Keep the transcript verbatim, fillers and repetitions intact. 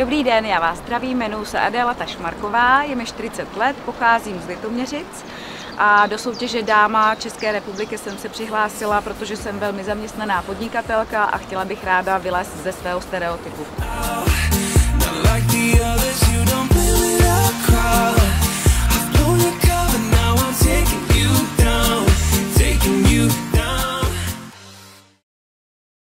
Dobrý den, já vás zdravím, jmenuji se Adéla Tašmarková, je mi čtyřicet let, pocházím z Litoměřic a do soutěže Dáma České republiky jsem se přihlásila, protože jsem velmi zaměstnaná podnikatelka a chtěla bych ráda vylézt ze svého stereotypu.